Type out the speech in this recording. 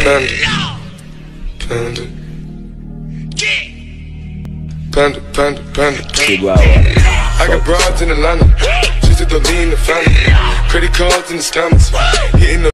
Panda, panda, panda. I got broads in Atlanta. She said don't lean the family. Credit cards in the scammers. Hitting the